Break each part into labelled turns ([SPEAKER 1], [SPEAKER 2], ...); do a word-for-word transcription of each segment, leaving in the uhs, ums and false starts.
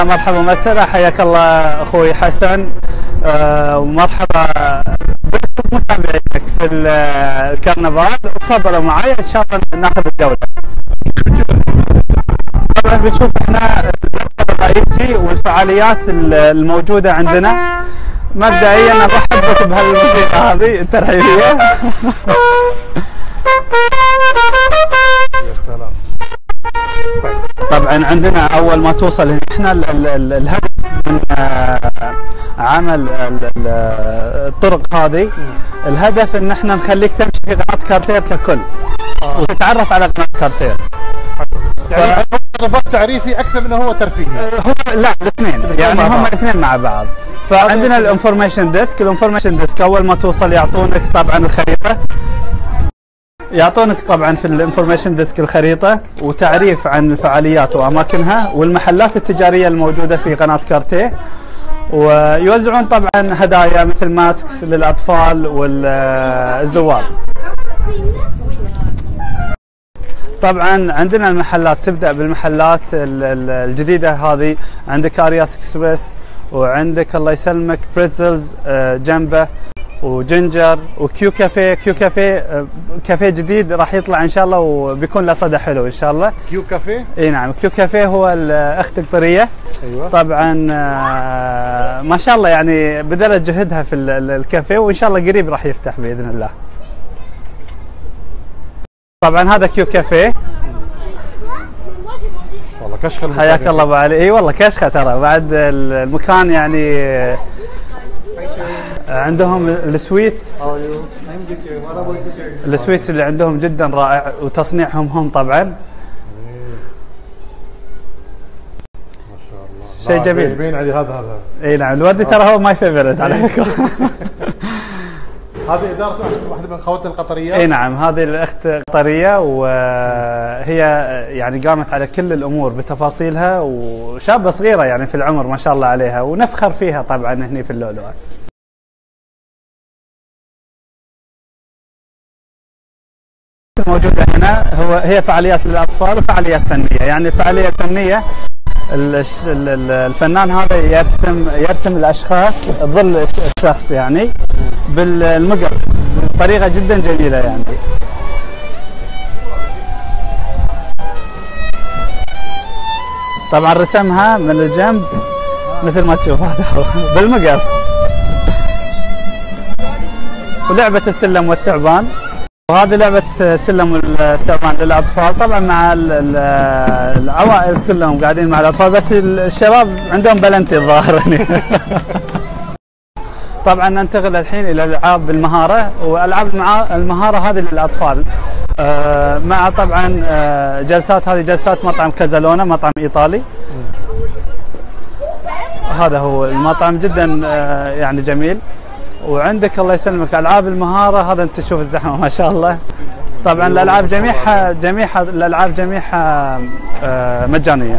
[SPEAKER 1] مرحبا ومسهلا، حياك الله اخوي حسن. أه ومرحبا بكم متابعينك في الكرنفال، وتفضلوا معي ان شاء الله ناخذ الجوله. طبعا بنشوف احنا المركز الرئيسي والفعاليات الموجوده عندنا. مبدئيا ارحب بك بهالموسيقى هذه الترحيبيه.
[SPEAKER 2] يا سلام.
[SPEAKER 1] طيب. طبعا عندنا اول ما توصل هنا احنا الهدف من عمل الطرق هذه، الهدف ان احنا نخليك تمشي في قناه كارتير ككل آه. وتتعرف على قناه كارتير.
[SPEAKER 2] يعني نظام تعريفي اكثر منه هو ترفيهي.
[SPEAKER 1] هو لا الاثنين يعني هم الاثنين مع بعض. فعندنا الانفورميشن ديسك، الانفورميشن ديسك اول ما توصل يعطونك طبعا الخريطه، يعطونك طبعا في الانفورميشن ديسك الخريطه وتعريف عن الفعاليات واماكنها والمحلات التجاريه الموجوده في قناه كارتيه، ويوزعون طبعا هدايا مثل ماسكس للاطفال والزوار. طبعا عندنا المحلات، تبدا بالمحلات الجديده هذه. عندك ارياس اكسبريس، وعندك الله يسلمك بريتزلز جنبه، وجنجر، وكيو كافيه. كيو كافيه كافيه جديد راح يطلع ان شاء الله وبيكون له صدى حلو ان شاء الله.
[SPEAKER 2] كيو كافيه؟
[SPEAKER 1] اي نعم، كيو كافيه هو الاخت قطريه.
[SPEAKER 2] ايوه.
[SPEAKER 1] طبعا ما شاء الله يعني بذلت جهدها في الكافيه، وان شاء الله قريب راح يفتح باذن الله. طبعا هذا كيو كافيه.
[SPEAKER 2] والله كشخه.
[SPEAKER 1] حياك الله ابو علي. اي والله كشخه ترى، بعد المكان يعني عندهم السويتس. السويتس اللي عندهم جدا رائع، وتصنيعهم هم طبعا.
[SPEAKER 2] ما شاء الله
[SPEAKER 1] شيء جميل.
[SPEAKER 2] يبين علي هذا هذا.
[SPEAKER 1] اي نعم، الوردي ترى هو ماي فيفورت على فكره.
[SPEAKER 2] هذه اداره واحده من خواتنا القطريات.
[SPEAKER 1] اي نعم، هذه الاخت قطريه، وهي يعني قامت على كل الامور بتفاصيلها، وشابه صغيره يعني في العمر ما شاء الله عليها، ونفخر فيها طبعا هنا في اللؤلؤه. موجوده هنا هو هي فعاليات للاطفال وفعاليات فنيه. يعني الفعاليه الفنيه الفنان هذا يرسم يرسم الاشخاص، ظل الشخص يعني بالمقص بطريقه جدا جميله يعني. طبعا رسمها من الجنب مثل ما تشوف هذا هو بالمقص. ولعبه السلم والثعبان، وهذه لعبة سلم والثعبان للأطفال طبعا مع العوائل كلهم قاعدين مع الأطفال، بس الشباب عندهم بلنتي الظاهر. طبعا ننتقل الحين إلى ألعاب المهارة، وألعاب المهارة هذه للأطفال مع طبعا جلسات. هذه جلسات مطعم كازالونا، مطعم إيطالي. هذا هو المطعم جدا يعني جميل. وعندك الله يسلمك العاب المهاره، هذا انت تشوف الزحمه ما شاء الله. طبعا الالعاب جميعها جميعها الالعاب جميعها مجانيه.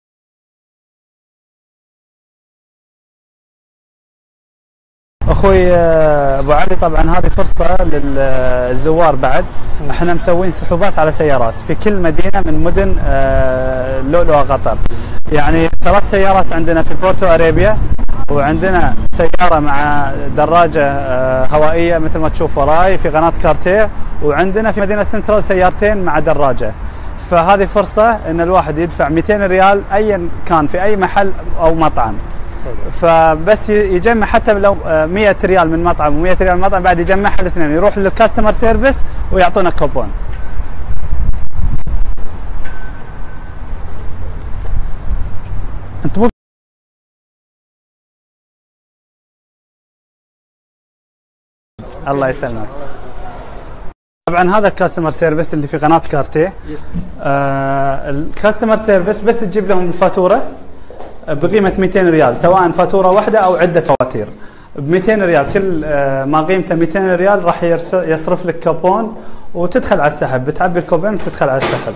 [SPEAKER 1] اخوي ابو علي، طبعا هذه فرصه للزوار بعد. احنا مسوين سحوبات على سيارات في كل مدينه من مدن لؤلؤه قطر. يعني ثلاث سيارات عندنا في بورتو اريبيا، وعندنا سياره مع دراجه هوائيه مثل ما تشوف وراي في قناه كارتيه، وعندنا في مدينه سنترال سيارتين مع دراجه. فهذه فرصه ان الواحد يدفع مئتين ريال ايا كان في اي محل او مطعم. فبس يجمع حتى لو مئة ريال من مطعم و100 ريال من مطعم، بعد يجمعها الاثنين، يروح للكاستمر سيرفيس ويعطونا كوبون. انت مو الله يسلمك. طبعا هذا الكاستمر سيرفيس اللي في قناه كارتيه. آه الكاستمر سيرفيس بس تجيب لهم الفاتوره بقيمه مئتين ريال، سواء فاتوره واحده او عده فواتير ب مئتين ريال. كل آه ما قيمته مئتين ريال راح يصرف لك كوبون وتدخل على السحب، بتعبي الكوبون وتدخل على السحب.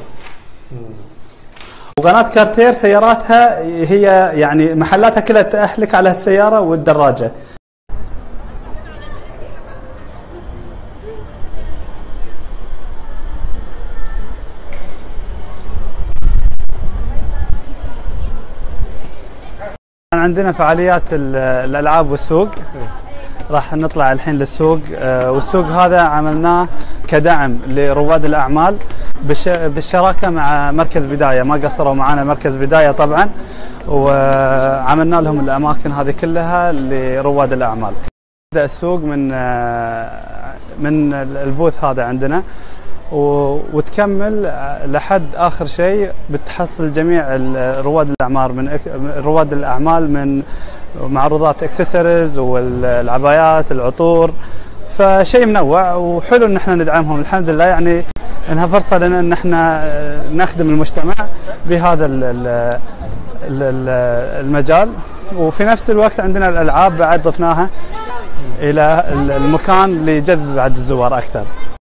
[SPEAKER 1] وقناه كارتير سياراتها هي يعني محلاتها كلها تأهلك على السياره والدراجه. عندنا فعاليات الالعاب والسوق. راح نطلع الحين للسوق، والسوق هذا عملناه كدعم لرواد الاعمال بالشراكه مع مركز بدايه. ما قصروا معنا مركز بدايه طبعا، وعملنا لهم الاماكن هذه كلها لرواد الاعمال. بدأ السوق من من البوث هذا عندنا، وتكمل لحد اخر شيء بتحصل جميع رواد الاعمال من رواد الاعمال من معروضات اكسسوارز والعبايات العطور، فشيء منوع وحلو ان احنا ندعمهم. الحمد لله يعني انها فرصه لنا ان احنا نخدم المجتمع بهذا المجال، وفي نفس الوقت عندنا الالعاب بعد ضفناها الى المكان لجذب بعد الزوار اكثر.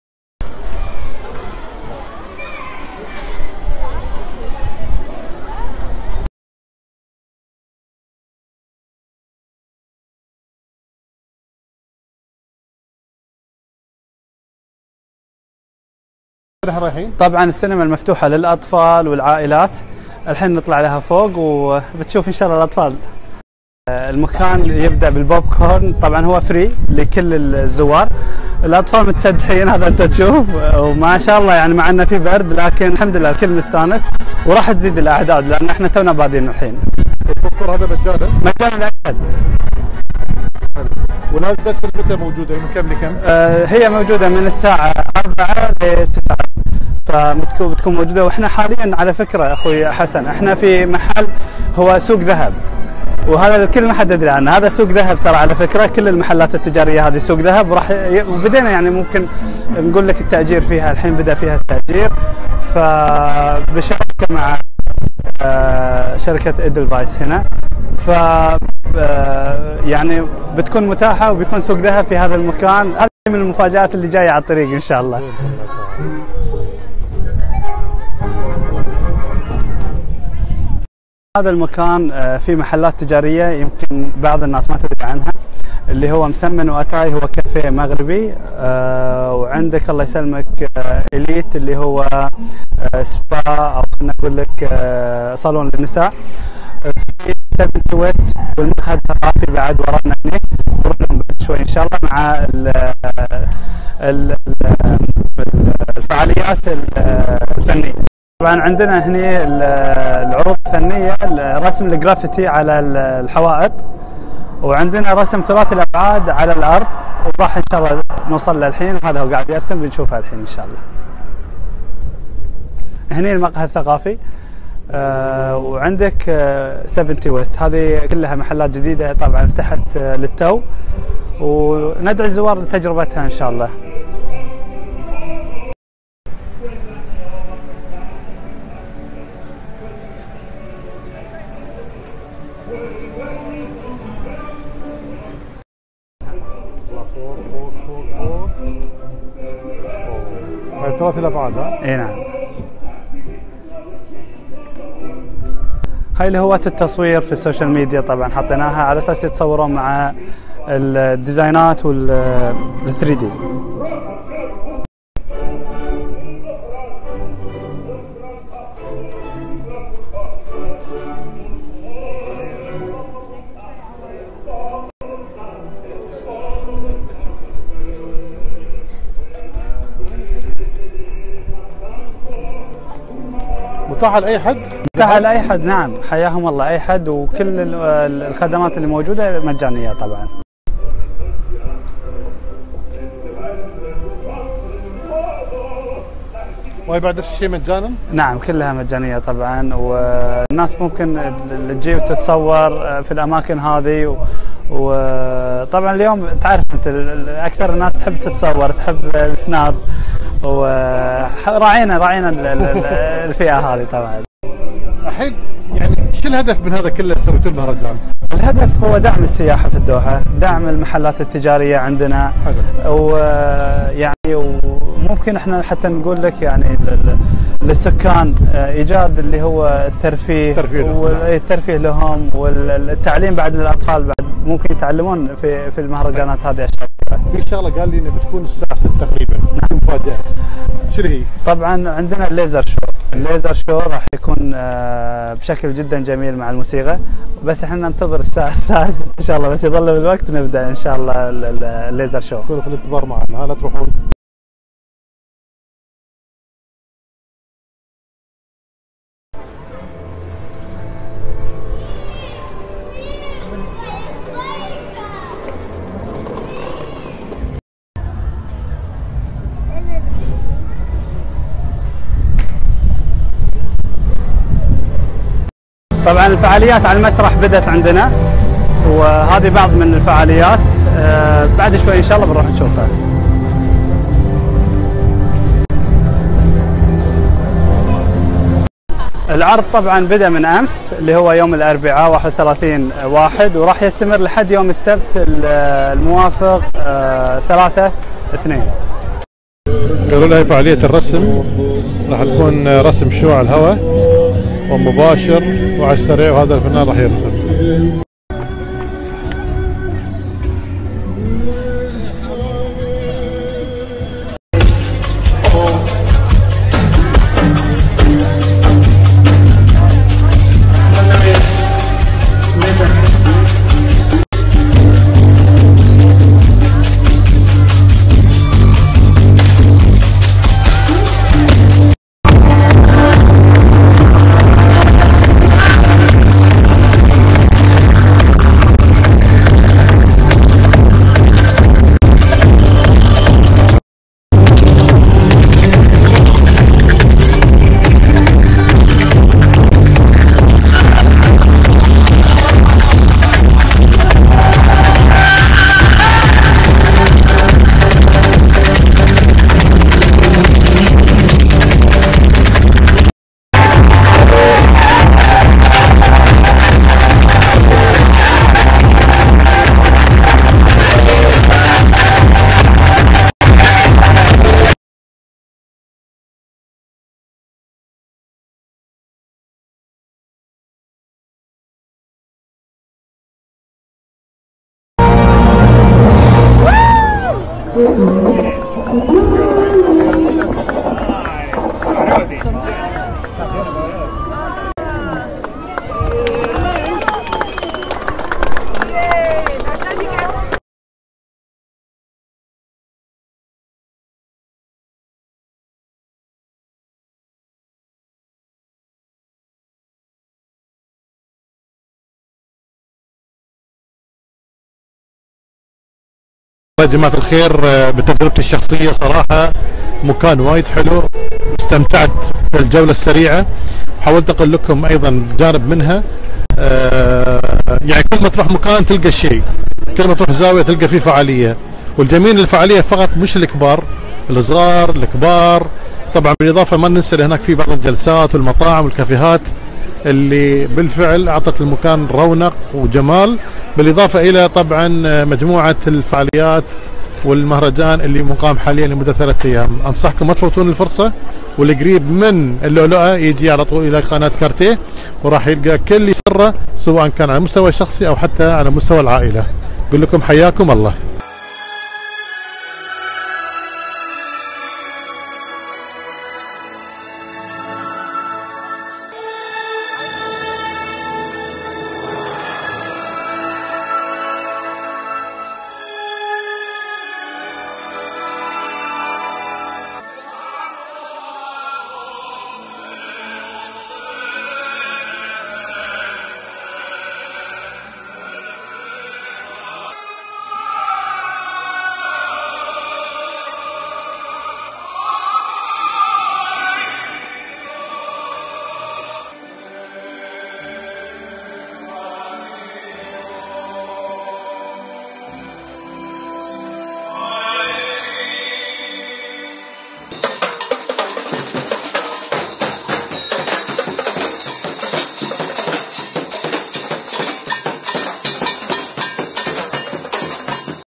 [SPEAKER 1] طبعا السينما المفتوحه للاطفال والعائلات، الحين نطلع لها فوق وبتشوف ان شاء الله الاطفال. المكان يبدا بالبوب كورن، طبعا هو فري لكل الزوار. الاطفال متسدحين هذا انت تشوف، وما شاء الله يعني مع انه في برد لكن الحمد لله الكل مستانس، وراح تزيد الاعداد لان احنا تونا بادين الحين.
[SPEAKER 2] البوب كورن هذا مجانا؟
[SPEAKER 1] مجانا لاحد.
[SPEAKER 2] والهذه بس متى موجوده؟ من كم لكم؟
[SPEAKER 1] آه هي موجوده من الساعه أربعة لتسعة، فبتكون بتكون موجوده. واحنا حاليا على فكره اخوي حسن احنا في محل هو سوق ذهب، وهذا الكل ما حد يدري عنه. هذا سوق ذهب ترى على فكره، كل المحلات التجاريه هذه سوق ذهب، وراح وبدينا يعني ممكن نقول لك التاجير فيها الحين بدا فيها التاجير، فبشراكه مع آه شركه ايدلفايس هنا، ف يعني بتكون متاحه وبيكون سوق ذهب في هذا المكان. هذه من المفاجآت اللي جايه على الطريق ان شاء الله. هذا المكان في محلات تجاريه يمكن بعض الناس ما تدري عنها، اللي هو مسمن واتاي، هو كافيه مغربي. وعندك الله يسلمك اليت اللي هو سبا او خلينا نقول لك صالون للنساء. في سبعين ويست والمقهى الثقافي بعد ورانا هناك، بعد شوي ان شاء الله مع ال ال الفعاليات الفنيه. طبعا عندنا هنا العروض الفنيه، رسم الجرافيتي على الحوائط، وعندنا رسم ثلاثي الابعاد على الارض، وراح ان شاء الله نوصل له الحين. وهذا هو قاعد يرسم بنشوفه الحين ان شاء الله. هنا المقهى الثقافي. آه وعندك آه سبعين ويست، هذه كلها محلات جديده طبعا فتحت آه للتو، وندعو الزوار لتجربتها ان شاء الله.
[SPEAKER 2] ثلاث الابعاد ها؟
[SPEAKER 1] اي نعم. هاي اللي هو التصوير في السوشيال ميديا، طبعا حطيناها على اساس يتصورون مع الديزاينات وال ثري دي.
[SPEAKER 2] متاحة لأي حد؟
[SPEAKER 1] متاحة لأي حد نعم، حياهم الله أي حد، وكل الخدمات اللي موجودة مجانية طبعا.
[SPEAKER 2] وهي بعد الشيء مجانا؟
[SPEAKER 1] نعم كلها مجانية طبعا، والناس ممكن تجي وتتصور في الأماكن هذه، وطبعا اليوم تعرف أنت أكثر الناس تحب تتصور، تحب السناب، وراعينا راعينا الفئة هذه طبعا.
[SPEAKER 2] الحين يعني شو الهدف من هذا كله سويتوا المهرجان؟
[SPEAKER 1] الهدف هو دعم السياحة في الدوحة، دعم المحلات التجارية عندنا، ويعني وممكن احنا حتى نقول لك يعني للسكان ايجاد اللي هو الترفيه والترفيه لهم، والتعليم بعد للاطفال، بعد ممكن يتعلمون في في المهرجانات هذه اشياء.
[SPEAKER 2] في شغله قال لي انها بتكون الساعه ستة تقريبا. نعم. مفاجاه. شنو هي؟
[SPEAKER 1] طبعا عندنا الليزر شو. الليزر شو راح يكون بشكل جدا جميل مع الموسيقى، بس احنا ننتظر الساعة الساعة ستة ان شاء الله، بس يظل بالوقت نبدأ ان شاء الله الليزر شو.
[SPEAKER 2] كونوا في الانتظار معنا، لا تروحون.
[SPEAKER 1] طبعا الفعاليات على المسرح بدأت عندنا، وهذه بعض من الفعاليات. آه بعد شوي ان شاء الله بنروح نشوفها. العرض طبعا بدأ من امس اللي هو يوم الاربعاء واحد وثلاثين واحد، وراح يستمر لحد يوم السبت الموافق آه ثلاثة اثنين.
[SPEAKER 2] قالوا لها فعالية الرسم راح تكون رسم شو على الهواء ومباشر وعلى السريع، وهذا الفنان راح يرسم. يا جماعة الخير، بتجربتي الشخصية صراحة مكان وايد حلو، استمتعت بالجولة السريعة، حاولت أقول لكم أيضا جانب منها. يعني كل ما تروح مكان تلقى الشيء، كل ما تروح زاوية تلقى فيه فعالية، والجميل الفعالية فقط مش الكبار، الصغار الكبار طبعا، بالإضافة ما ننسى هناك في بعض الجلسات والمطاعم والكافيهات اللي بالفعل أعطت المكان رونق وجمال، بالإضافة إلى طبعا مجموعة الفعاليات والمهرجان اللي مقام حاليا لمدة ثلاثة أيام. أنصحكم ما تفوتون الفرصة، والقريب من اللؤلؤة يجي على طول إلى قناة كارتيه، وراح يلقى كل سره سواء كان على مستوى شخصي أو حتى على مستوى العائلة. أقول لكم حياكم الله.